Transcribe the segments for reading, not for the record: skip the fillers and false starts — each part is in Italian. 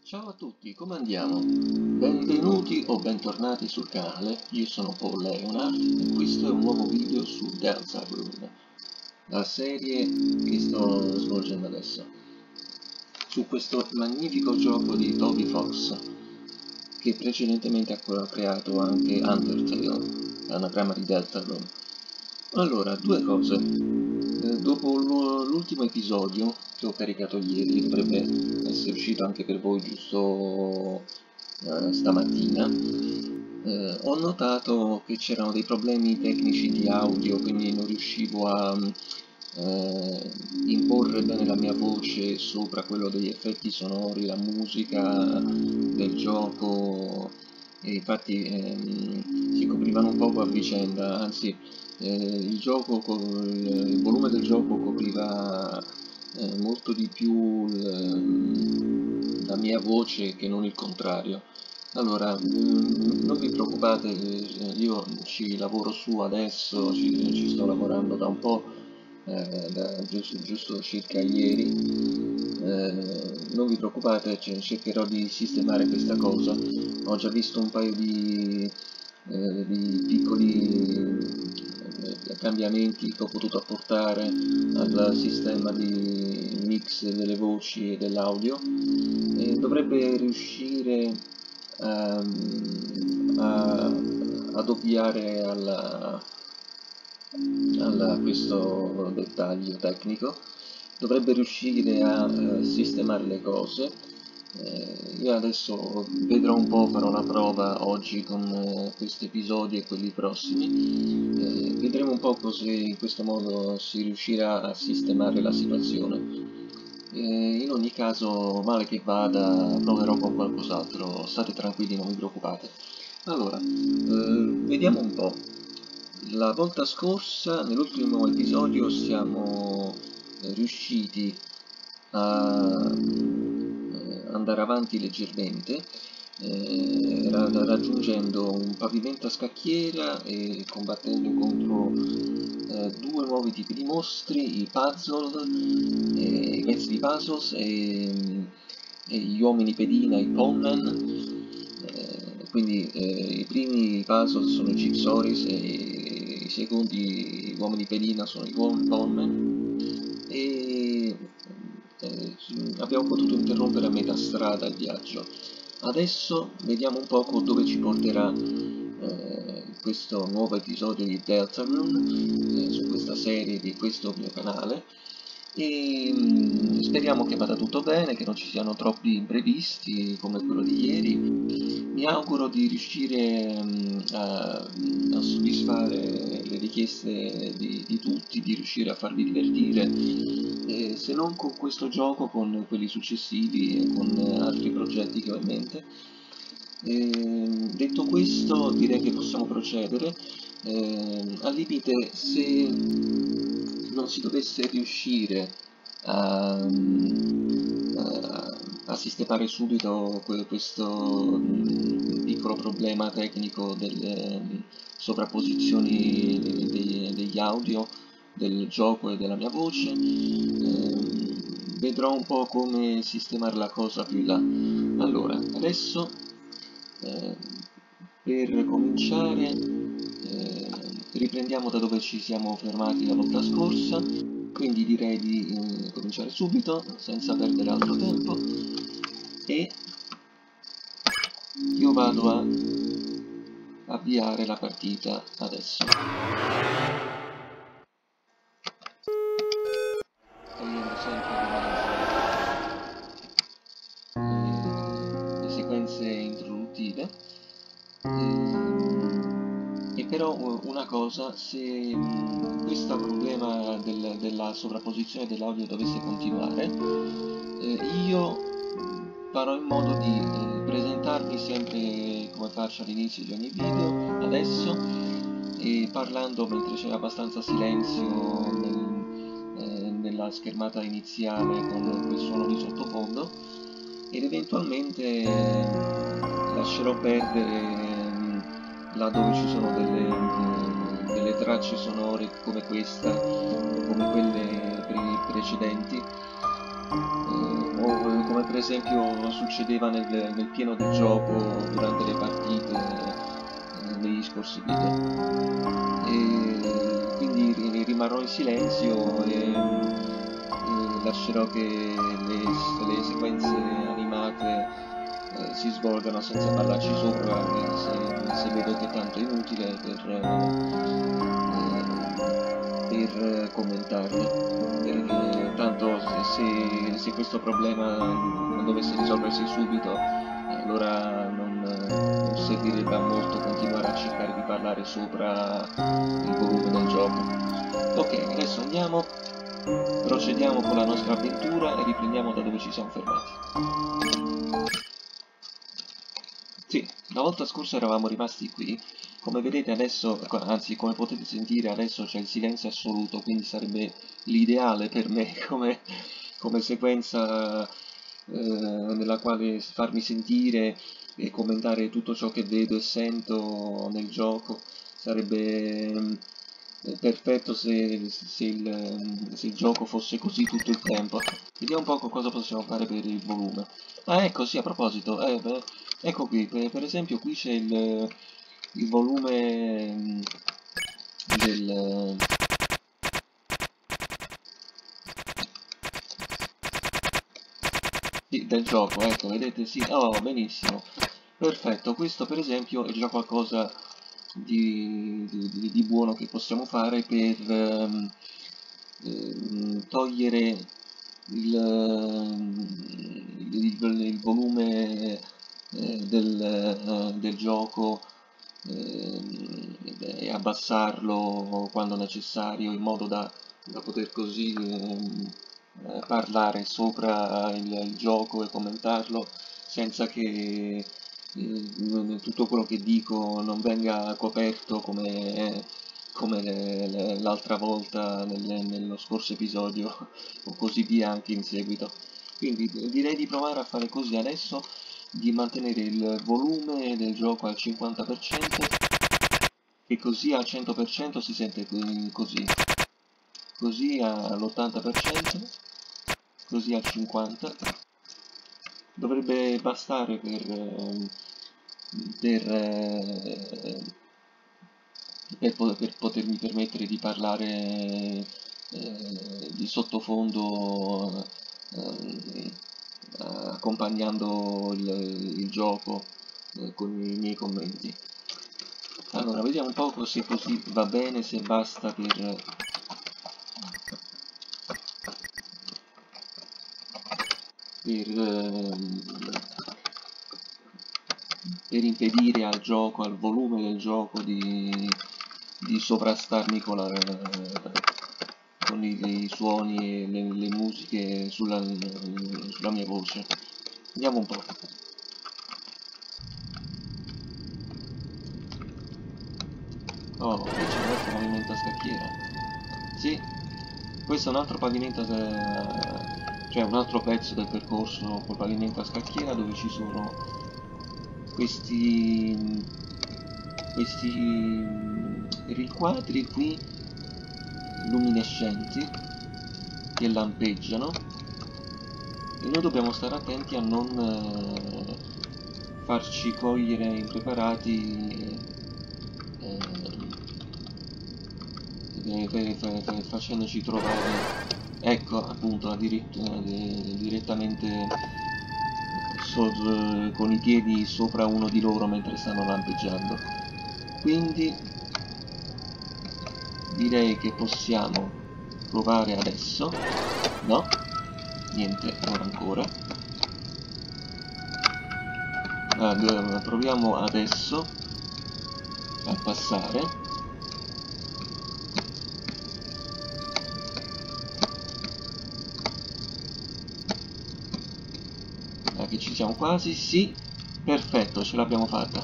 Ciao a tutti, come andiamo? Benvenuti o bentornati sul canale, io sono Paul Leonard e questo è un nuovo video su Deltarune, la serie che sto svolgendo adesso, su questo magnifico gioco di Toby Fox, che precedentemente ha creato anche Undertale, l'anagramma di Deltarune. Allora, due cose. Dopo l'ultimo episodio che ho caricato ieri, dovrebbe essere uscito anche per voi giusto stamattina, ho notato che c'erano dei problemi tecnici di audio, quindi non riuscivo a imporre bene la mia voce sopra quello degli effetti sonori, la musica del gioco, e infatti si coprivano un poco a vicenda, anzi il volume del gioco copriva molto di più la mia voce che non il contrario. Allora, non vi preoccupate, io ci lavoro su adesso, ci sto lavorando da un po', giusto circa ieri. Non vi preoccupate, cercherò di sistemare questa cosa. Ho già visto un paio di piccoli cambiamenti che ho potuto apportare al sistema di mix delle voci e dell'audio, e dovrebbe riuscire ad ovviare a questo dettaglio tecnico, dovrebbe riuscire a sistemare le cose. Io adesso vedrò un po', farò una prova oggi con questi episodi e quelli prossimi. Vedremo un po' se in questo modo si riuscirà a sistemare la situazione. In ogni caso, male che vada, proverò con qualcos'altro, state tranquilli, non vi preoccupate. Allora, vediamo un po'. La volta scorsa, nell'ultimo episodio, siamo riusciti a andare avanti leggermente, raggiungendo un pavimento a scacchiera e combattendo contro due nuovi tipi di mostri, i puzzle, i pezzi di puzzles e gli uomini pedina, i Pawnmen. Quindi i primi puzzle sono i Chipsoris e i secondi uomini pedina sono i Pawnmen, e abbiamo potuto interrompere a metà strada il viaggio. Adesso vediamo un poco dove ci porterà questo nuovo episodio di Deltarune, su questa serie di questo mio canale, e speriamo che vada tutto bene, che non ci siano troppi imprevisti come quello di ieri. Mi auguro di riuscire a soddisfare le richieste di tutti, di riuscire a farvi divertire, se non con questo gioco, con quelli successivi e con altri progetti che ho in mente. Detto questo, direi che possiamo procedere. Al limite, se non si dovesse riuscire a sistemare subito questo piccolo problema tecnico delle sovrapposizioni degli audio del gioco e della mia voce, vedrò un po' come sistemare la cosa più in là. Allora, adesso per cominciare riprendiamo da dove ci siamo fermati la volta scorsa, quindi direi di cominciare subito senza perdere altro tempo, e io vado a avviare la partita adesso. Togliendo sempre le sequenze introduttive. E però una cosa, se questo problema della sovrapposizione dell'audio dovesse continuare, io farò in modo di presentarvi sempre come faccio all'inizio di ogni video, adesso, e parlando mentre c'è abbastanza silenzio nella schermata iniziale con quel suono di sottofondo, ed eventualmente lascerò perdere là dove ci sono delle tracce sonore come questa, come quelle precedenti, o come per esempio succedeva nel pieno del gioco durante le partite negli scorsi video. E quindi rimarrò in silenzio e lascerò che le sequenze animate si svolgano senza parlarci sopra, se vedo che tanto è inutile per commentarli, perché tanto se questo problema non dovesse risolversi subito, allora non servirebbe a molto continuare a cercare di parlare sopra il volume del gioco. Ok, adesso andiamo, procediamo con la nostra avventura e riprendiamo da dove ci siamo fermati. Sì, la volta scorsa eravamo rimasti qui. Come vedete adesso, anzi come potete sentire adesso c'è il silenzio assoluto, quindi sarebbe l'ideale per me come sequenza nella quale farmi sentire e commentare tutto ciò che vedo e sento nel gioco. Sarebbe perfetto se il gioco fosse così tutto il tempo. Vediamo un po' cosa possiamo fare per il volume. Ah, ecco, sì, a proposito, beh, ecco qui, per esempio qui c'è il volume del gioco, ecco, vedete, sì, oh, benissimo, perfetto, questo per esempio è già qualcosa di buono che possiamo fare per togliere il volume del gioco e abbassarlo quando necessario, in modo da poter così parlare sopra il gioco e commentarlo senza che tutto quello che dico non venga coperto come l'altra volta nello scorso episodio o così via anche in seguito. Quindi direi di provare a fare così adesso, di mantenere il volume del gioco al 50% e così al 100% si sente così, così all'80%, così al 50%. Dovrebbe bastare per potermi permettere di parlare di sottofondo accompagnando il gioco con i miei commenti. Allora, vediamo un po' se così va bene, se basta per impedire al gioco, al volume del gioco di sovrastarmi con i suoni e le musiche sulla mia voce. Vediamo un po'. Oh, qui c'è un altro pavimento a scacchiera. Sì, questo è un altro pavimento, cioè un altro pezzo del percorso col pavimento a scacchiera, dove ci sono questi riquadri qui luminescenti che lampeggiano, e noi dobbiamo stare attenti a non farci cogliere impreparati facendoci trovare, ecco, appunto, direttamente con i piedi sopra uno di loro mentre stanno lampeggiando. Quindi direi che possiamo provare adesso. No, niente, non ancora. Proviamo adesso a passare. Che ci siamo quasi, sì, perfetto, ce l'abbiamo fatta.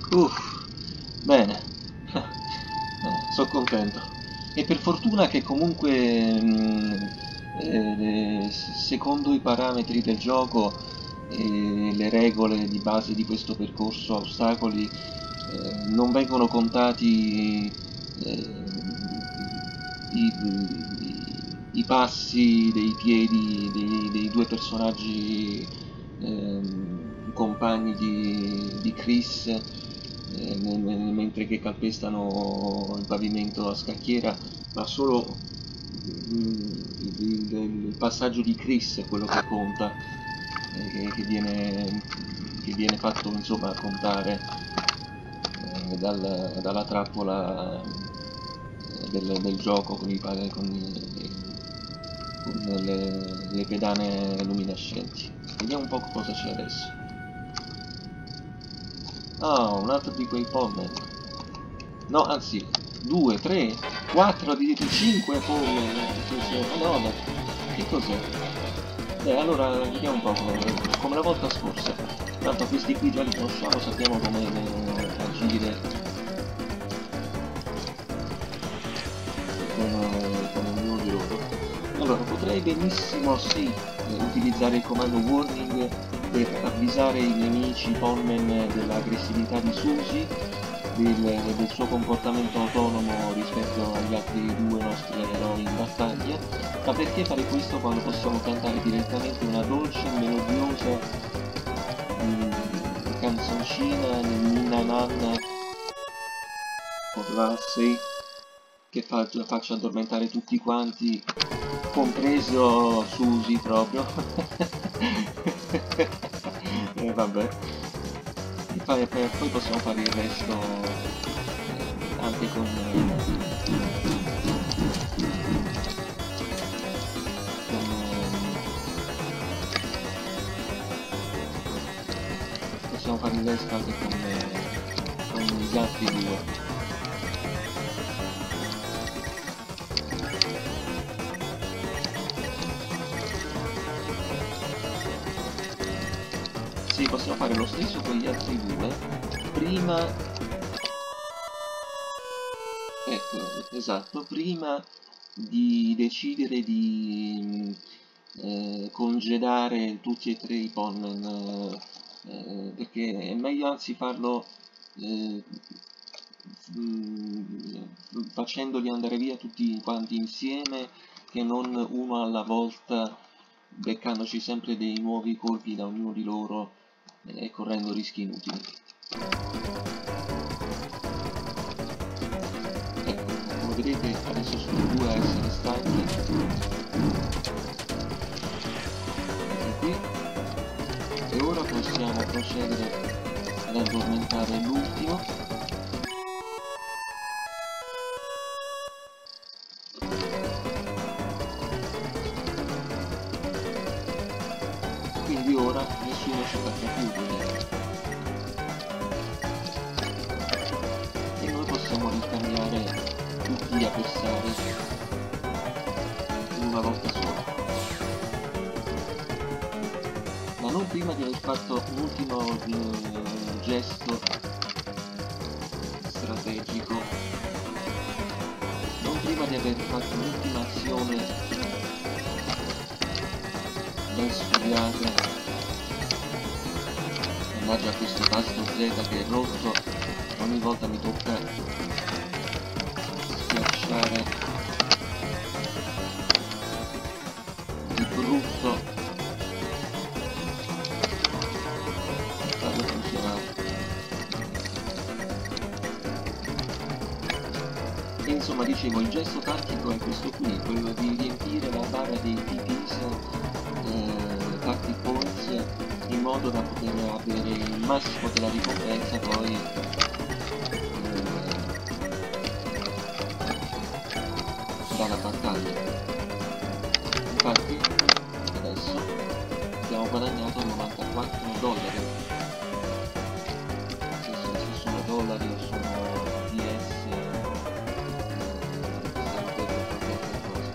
Bene, sono contento. E per fortuna che comunque secondo i parametri del gioco e le regole di base di questo percorso a ostacoli non vengono contati i passi dei piedi dei due personaggi compagni di Chris, mentre che calpestano il pavimento a scacchiera, ma solo il passaggio di Chris è quello che conta, che viene fatto insomma contare dalla trappola del gioco con le pedane luminescenti. Vediamo un po' cosa c'è adesso. Ah, un altro di quei pollen. No, anzi, 2, 3, 4, addirittura 5 pollen. Madonna, che cos'è? Allora vediamo un po' come la volta scorsa. Tanto questi qui già li conosciamo, sappiamo come agire con ognuno di loro. Allora, potrei benissimo, sì, utilizzare il comando warning per avvisare i nemici Polmen dell'aggressività di Susie, del suo comportamento autonomo rispetto agli altri due nostri eroi in battaglia. Ma perché fare questo quando possiamo cantare direttamente una dolce, melodiosa canzoncina Ninna Nanna Orlassi che faccia addormentare tutti quanti, compreso Susie proprio. E vabbè, e poi possiamo fare il resto anche con possiamo fare il resto anche con gli altri due. Sì, possiamo fare lo stesso con gli altri due, prima, ecco, esatto, prima di decidere di congedare tutti e tre i Polmen, perché è meglio anzi farlo facendoli andare via tutti quanti insieme che non uno alla volta, beccandoci sempre dei nuovi colpi da ognuno di loro e correndo rischi inutili. Ecco, come vedete adesso sono due a essere stanchi. Ecco qui. E ora possiamo procedere ad addormentare l'ultimo. Quindi ora nessuno ci attacca più, e noi possiamo ricambiare tutti gli avversari in una volta sola, ma non prima di aver fatto l'ultimo gesto strategico, non prima di aver fatto l'ultima azione ben studiata. Mannaggia questo tasto Z che è rotto, ogni volta mi tocca schiacciare di brutto per farlo funzionare. E insomma, dicevo, il gesto tattico è questo qui, quello di riempire la barra dei TPs, tactic points, in modo da poter avere il massimo della ricompensa poi dalla battaglia. Infatti adesso abbiamo guadagnato $94, se sono dollari o sono DS, sempre per qualche cosa.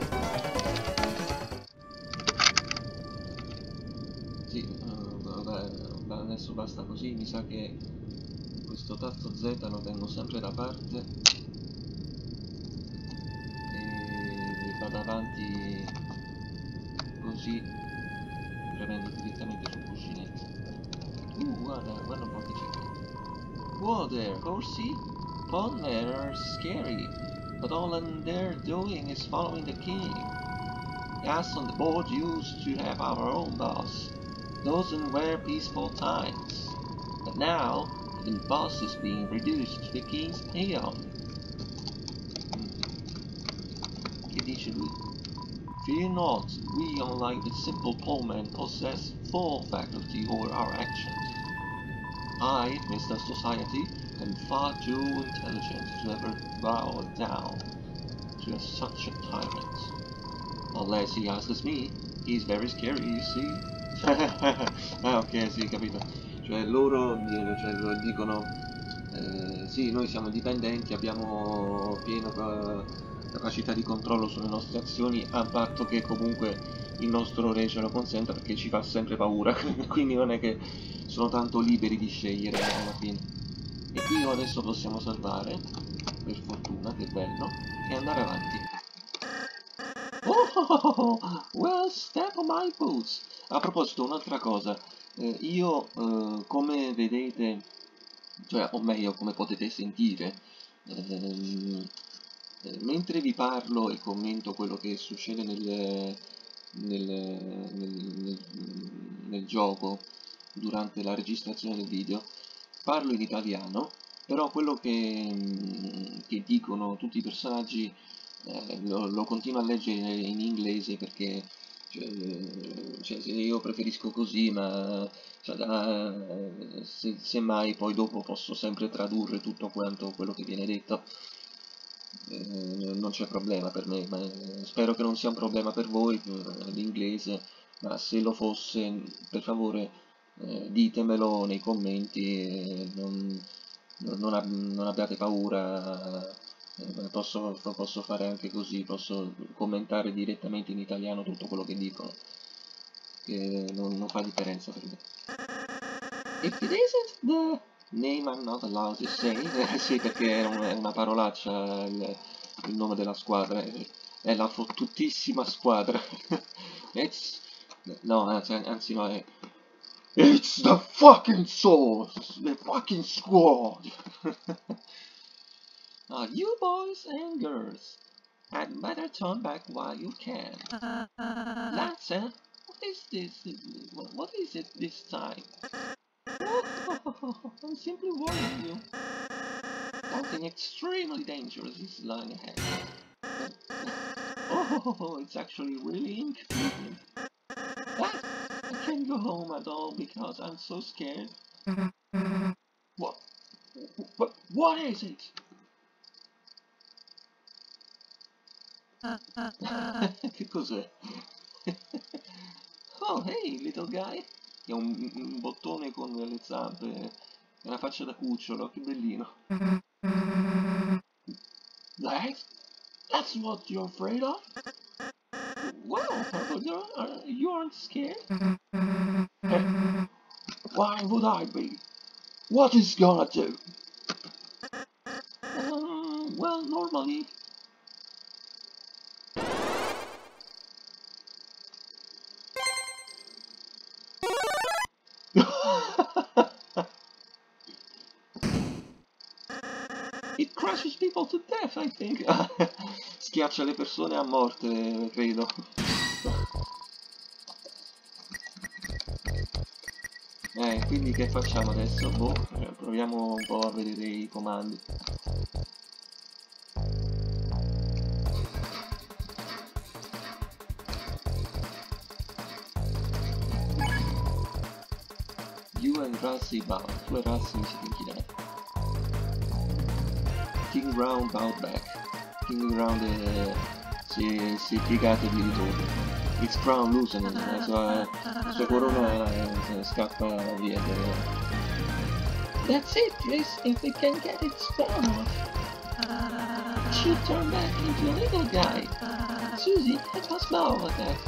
Sì, vabbè, adesso basta così, mi sa che questo tasto Z lo tengo sempre da parte e vado avanti così, premendo direttamente sul cuscinetto. Guarda un po' che c'è. Whoa there, horsey! Polmen are scary, but all they're doing is following the king. Us on the board used to have our own boss. Those were peaceful times. But now, even the boss is being reduced to the king's peon. Che dice lui? Fear not, we, unlike the simple pawmen, possess full faculty over our actions. I, Mr. Society, am far too intelligent to ever bow down to such a tyrant. Unless he asks me, he's very scary, you see? Ah, ok, sì, capito. Cioè loro dicono, sì, noi siamo dipendenti, abbiamo piena capacità di controllo sulle nostre azioni, a patto che comunque il nostro re ce lo consenta, perché ci fa sempre paura, quindi non è che sono tanto liberi di scegliere alla fine. E qui adesso possiamo salvare, per fortuna, che bello, e andare avanti. Oh, well, step on my boots. A proposito, un'altra cosa, io come vedete, cioè, o meglio, come potete sentire, mentre vi parlo e commento quello che succede nel gioco durante la registrazione del video, parlo in italiano, però quello che dicono tutti i personaggi lo continuo a leggere in inglese perché io preferisco così, ma semmai poi dopo posso sempre tradurre tutto quanto quello che viene detto. Non c'è problema per me, ma spero che non sia un problema per voi l'inglese, ma se lo fosse, per favore ditemelo nei commenti, non abbiate paura, posso fare anche così, posso commentare direttamente in italiano tutto quello che dicono, che non fa differenza per me. If it isn't the name I'm not allowed to say, sì, perché è una parolaccia il nome della squadra, è la fottutissima squadra. No, anzi no, è It's the fucking source, the fucking squad. You boys and girls had better turn back while you can. Lads, what is this? What is it this time? Oh, I'm simply warning you. Something extremely dangerous is lying ahead. Oh, it's actually really inconvenient. I can't go home at all because I'm so scared. What is it? Che cos'è? Oh, hey, little guy. È un bottone con le zampe e una faccia da cucciolo, che bellino. That's what you're afraid of? Well, you aren't scared? Why would I be? What is gonna do? Well, normally... It crushes people to death, I think. Schiaccia le persone a morte, credo. Quindi che facciamo adesso? Boh, proviamo un po' a vedere i comandi. You and Rassi bound. Tu e Rassi siete inchinati. King Round bound back. King Round si è piegato di ritorno. Its crown loosened, la sua corona scappa via. That's it, Chris, if we can get its crown off. She'll turn back into a little guy. Susie, let us know about that.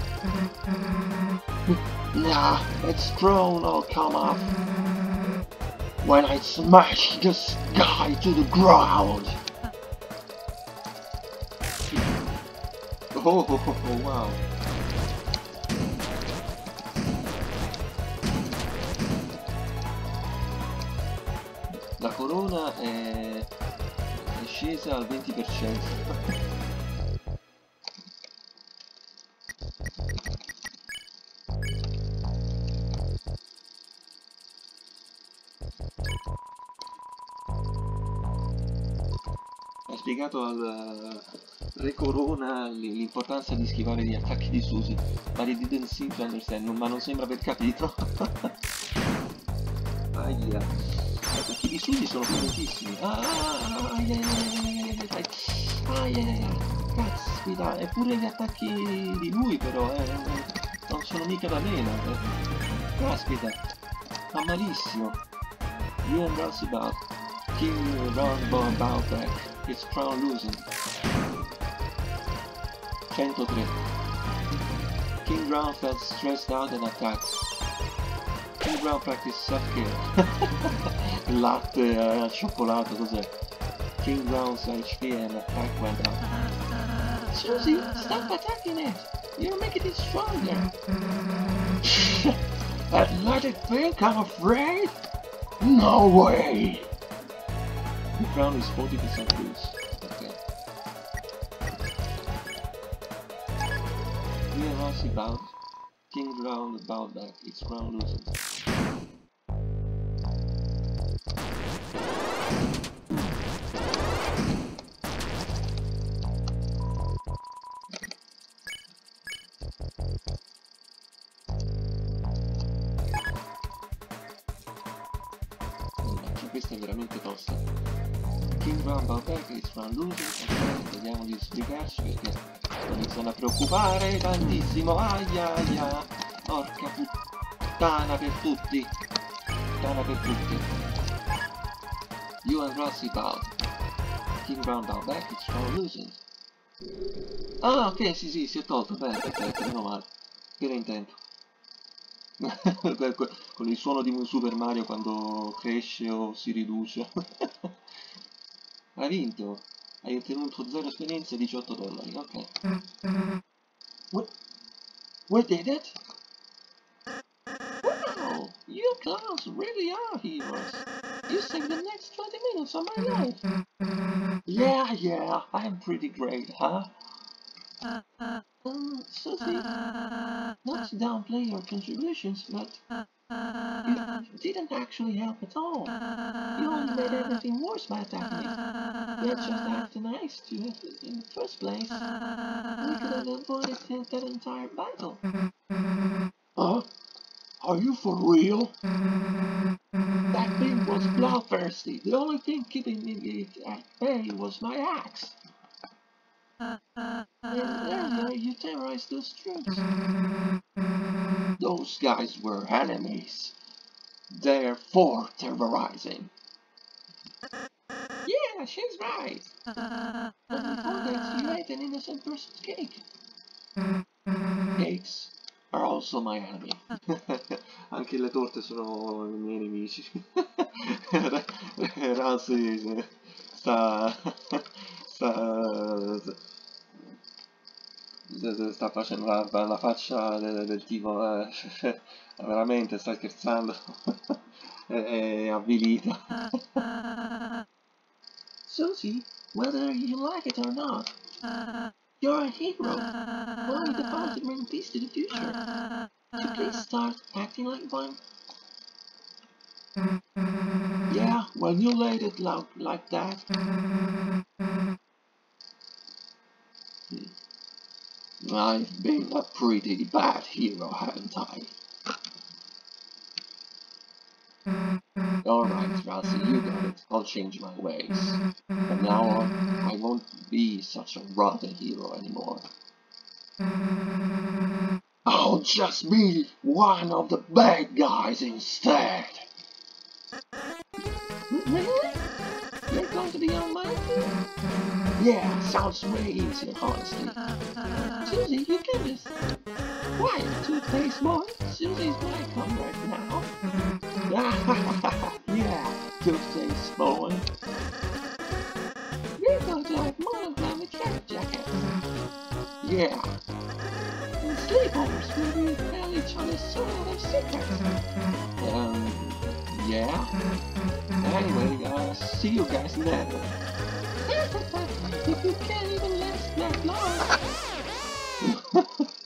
Nah, its crown will come off when I smash this guy to the ground. Oh, wow. La corona è scesa al 20%. spiegato al Re Corona l'importanza di schivare gli attacchi di Susie, ma he didn't seem to understand, ma non sembra aver capito. Aia. Gli attacchi di Susie sono potentissimi. Caspita, eppure gli attacchi di lui però, non sono mica da meno. Caspita, fa malissimo. You and Runcibout. King Round Bout Back. It's crown losing. 103. King Round felt stressed out and attacked. King Round practiced self-care. Latte al cioccolato, cos'è? King Round's HP and attack went up. Susie, stop attacking it! You're making it stronger! Let it think I'm afraid? No way! The crown is 40% loose. Okay. We are Rossi bound. King round bound back. It's crown losing. Questa è veramente tosta. King round bound back, it's round losing. Ok, vediamo di spiegarci perché sto iniziando a preoccupare tantissimo. Aia aia. Porca puttana per tutti. Puttana per tutti. You and Rossi bound. King round bound back, it's round losing. Ah ok, sì, si è tolto. Bene, perfetto, meno male. Per intento. Con il suono di un Super Mario quando cresce o si riduce. Hai vinto. Hai ottenuto 0 esperienze e $18. Ok. We did it? Wow! You clowns really are heroes. You saved the next 20 minutes of my life. Yeah, I'm pretty great, huh? Susie, not to downplay your contributions, but you didn't actually help at all. You only made everything worse by attacking it. You had just acted nice to it in the first place. We could have avoided that entire battle. Huh? Are you for real? That thing was bloodthirsty. The only thing keeping it at bay was my axe. And earlier you terrorized those troops. Those guys were enemies. Therefore terrorizing. Yeah, she's right. But before that, you ate an innocent person's cake. Cakes are also my enemy. Anche le torte sono i miei nemici. Razzi sta facendo la faccia del tipo veramente sta scherzando. È avvilita. Susie, whether you like it or not, you're a hero. Why the power to bring peace to the future? Could you please start acting like one? Yeah, when you laid it like that. I've been a pretty bad hero, haven't I? Alright, Ralsei, you got it. I'll change my ways. From now on, I won't be such a rotten hero anymore. I'll just be one of the bad guys instead. Really? You're going to be almighty? Yeah, sounds way easier, honestly. Susie, you can just... Quiet, toothpaste boy. Susie's my comrade now. Yeah, toothpaste boy. We're going to have monogram with cat jackets. Yeah. And sleepovers where we tell each other sort of secrets. Yeah. Anyway, see you guys later. If you can't even last that long.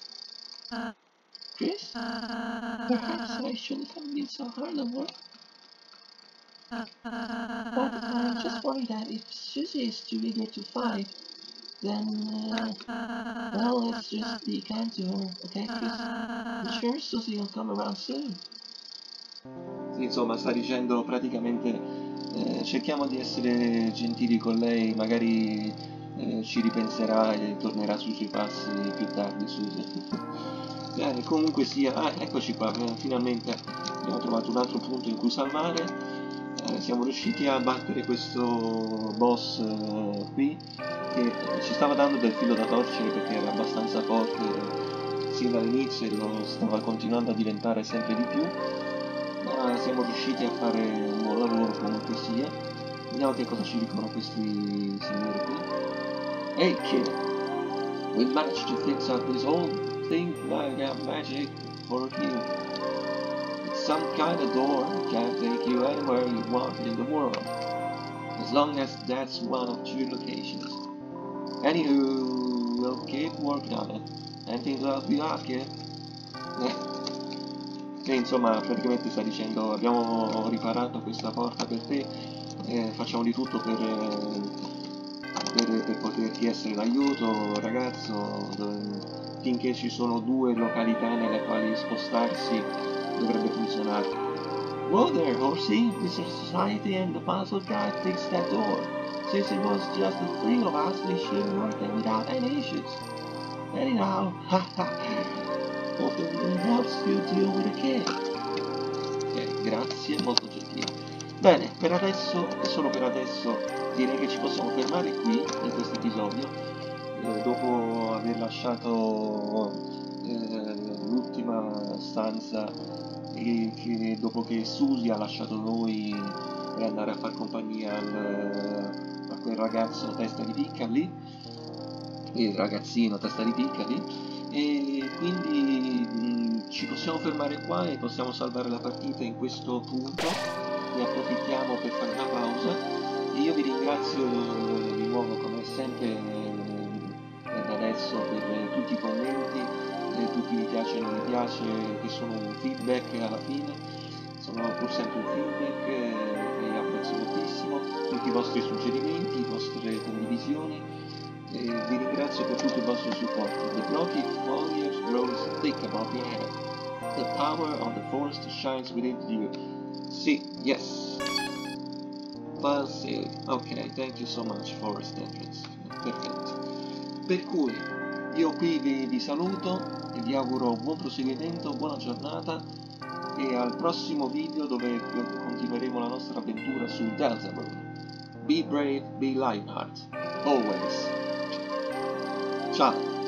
Chris? Perhaps I shouldn't have been so hard on her. But I just want worry that if Susie is too eager to fight, then, well, let's just be kind to her, okay? Because I'm sure Susie will come around soon. Sì, insomma, sta dicendo praticamente cerchiamo di essere gentili con lei, magari ci ripenserà e tornerà sui suoi passi più tardi, Susie. Bene, comunque sia, eccoci qua, finalmente abbiamo trovato un altro punto in cui salvare. Siamo riusciti a battere questo boss qui, che ci stava dando del filo da torcere perché era abbastanza forte sin dall'inizio e lo stava continuando a diventare sempre di più, ma siamo riusciti a fare un buon lavoro comunque sia. Vediamo che cosa ci dicono questi signori qui. Hey kid, we managed to fix up this whole thing by magic for you. It's some kind of door that can take you anywhere you want in the world, as long as that's one of 2 locations. Anywho, we'll keep working on it. Anything to help you out, kid? Che insomma praticamente sta dicendo abbiamo riparato questa porta per te, facciamo di tutto per poterti essere d'aiuto, ragazzo, finché ci sono 2 località nelle quali spostarsi dovrebbe funzionare. Whoa there, horsey! Mr. Society and the puzzle guy fixed that door. Since it was just the 3 of us, we should work them without any issues. Anyhow, hope it helps you deal with a kid. Grazie, molto gentile. Bene, per adesso, e solo per adesso, direi che ci possiamo fermare qui, in questo episodio, dopo aver lasciato l'ultima stanza e dopo che Susie ha lasciato noi per andare a far compagnia a quel ragazzo testa di picca lì, il ragazzino testa di picca lì, e quindi ci possiamo fermare qua e possiamo salvare la partita in questo punto. Ne approfittiamo per fare una pausa e io vi ringrazio di nuovo come sempre da adesso per tutti i commenti, tutti mi piace e non mi piace che sono un feedback alla fine, sono pur sempre un feedback che apprezzo moltissimo, tutti i vostri suggerimenti, le vostre condivisioni. Vi ringrazio per tutto il vostro supporto. The rocky foliage grows thick above your head. The power of the forest shines within you. Sì, yes. Well, sì. Ok, thank you so much, Forest Entrance. Perfetto. Per cui, io qui vi saluto e vi auguro buon proseguimento, buona giornata e al prossimo video dove continueremo la nostra avventura su Deltarune. Be brave, be Lionheart. Always. Ciao!